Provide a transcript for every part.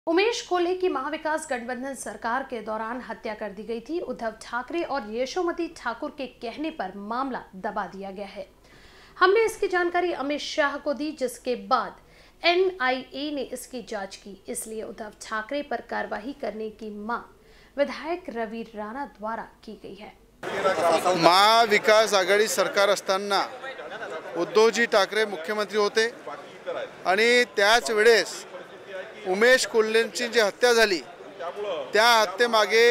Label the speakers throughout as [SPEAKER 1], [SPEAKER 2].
[SPEAKER 1] उमेश कोल्हे की महाविकास गठबंधन सरकार के दौरान हत्या कर दी गई थी। उद्धव ठाकरे और यशोमती ठाकुर के कहने पर मामला दबा दिया गया है। हमने इसकी जानकारी अमित शाह को दी, जिसके बाद एनआईए ने इसकी जांच की। इसलिए उद्धव ठाकरे पर कार्रवाई करने की मांग विधायक रवि राणा द्वारा की गई है।
[SPEAKER 2] महाविकास आघाडी सरकार असताना उद्धवजी ठाकरे मुख्यमंत्री होते आणि त्याच वेळेस उमेश कोल्हेंची जी हत्या झाली त्या हत्येमागे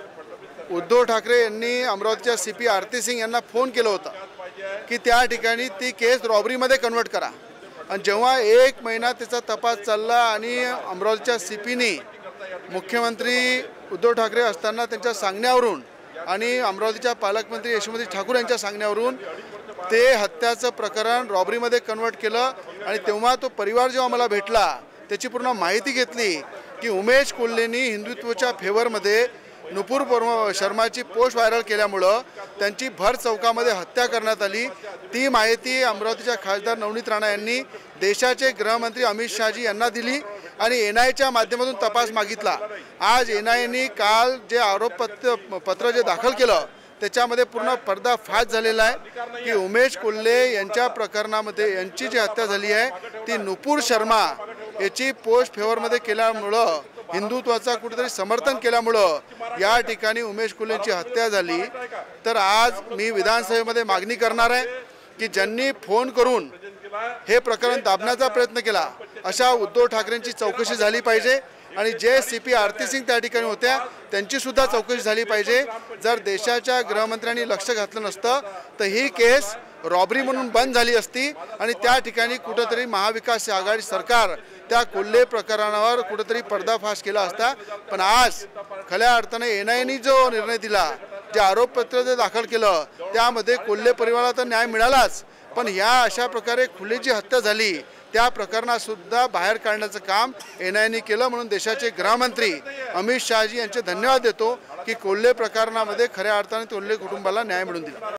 [SPEAKER 2] उद्धव ठाकरे यांनी अमरावतीच्या सीपी आरती सिंग यांना फोन केला होता की त्या ठिकाणी ती केस रॉबरीमध्ये कन्वर्ट करा। आणि जेव्हा एक महिना त्याचा तपास चालला आणि अमरावतीच्या सीपीने मुख्यमंत्री उद्धव ठाकरे असताना त्यांच्या सांगण्यावरून आणि अमरावतीच्या पालकमंत्री यशोमती ठाकूर यांच्या सांगण्यावरून ते हत्याचं प्रकरण रॉबरीमध्ये कन्वर्ट केलं। आणि तेव्हा तो परिवार जेव्हा मला भेटला त्याची पूर्ण माहिती घेतली की उमेश कोल्हेंनी हिंदुत्वाच्या फेवरमध्ये नुपूर शर्माची पोस्ट व्हायरल केल्यामुळं त्यांची भर चौकामध्ये हत्या करण्यात आली। ती माहिती अमरावतीच्या खासदार नवनीत राणा यांनी देशाचे गृहमंत्री अमित शाहजी यांना दिली आणि एनआयएच्या माध्यमातून तपास मागितला। आज एनआयएने काल जे आरोपपत्र जे दाखल केलं त्याच्यामध्ये पूर्ण पर्दाफाश झालेला आहे की उमेश कोल्हे यांच्या प्रकरणामध्ये यांची जी हत्या झाली आहे ती नुपूर शर्मा याची पोस्ट फेवरमध्ये केल्यामुळं हिंदुत्वाचा कुठेतरी समर्थन केल्यामुळं या ठिकाणी उमेश कोल्हेंची हत्या झाली। तर आज मी विधानसभेमध्ये मागणी करणार आहे की ज्यांनी फोन करून हे प्रकरण दाबण्याचा प्रयत्न केला अशा उद्धव ठाकरेंची चौकशी झाली पाहिजे आणि जे सीपी आरती सिंग त्या ठिकाणी होत्या त्यांची सुद्धा चौकशी झाली पाहिजे। जर देशाच्या गृहमंत्र्यांनी लक्ष घातलं नसतं तर ही केस रॉबरी म्हणून बंद झाली असती आणि त्या ठिकाणी कुठेतरी महाविकास आघाडी सरकार त्या कोल्हे प्रकरणावर कुठेतरी पर्दाफाश केला असता। पण आज खऱ्या अर्थाने एनआयएने जो निर्णय दिला, जे आरोपपत्र जे दाखल केलं त्यामध्ये कोल्हे परिवाराला तर न्याय मिळालाच, पण या अशा प्रकारे खुलेची हत्या झाली त्या प्रकरणात सुद्धा बाहेर काढण्याचं काम एनआयएने केलं। म्हणून देशाचे गृहमंत्री अमित शाहजी यांचे धन्यवाद देतो की कोल्हे प्रकरणामध्ये खऱ्या अर्थाने कोल्हे कुटुंबाला न्याय मिळवून दिला।